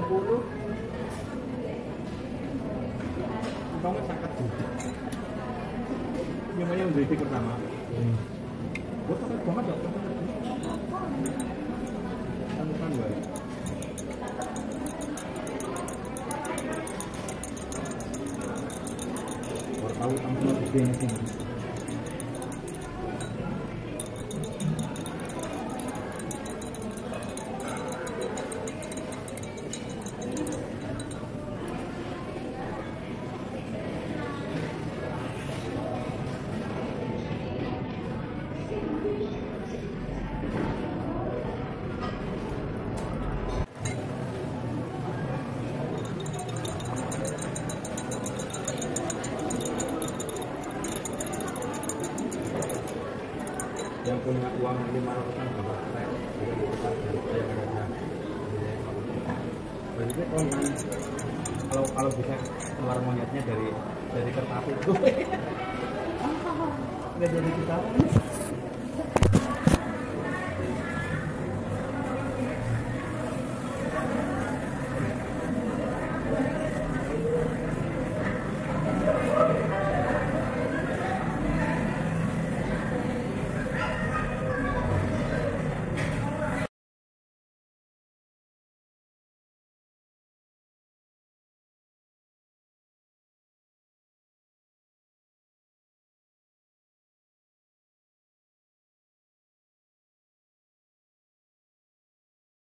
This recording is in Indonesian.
10. Umpamanya sangat juga. Yang yang beli pertama. Gue sangat banget ya. Kan gue. Baru tahu tampil gede sih. Yang punya uang 500-an juga saya berarti kalau bisa keluar monyetnya dari kertas itu nggak jadi kita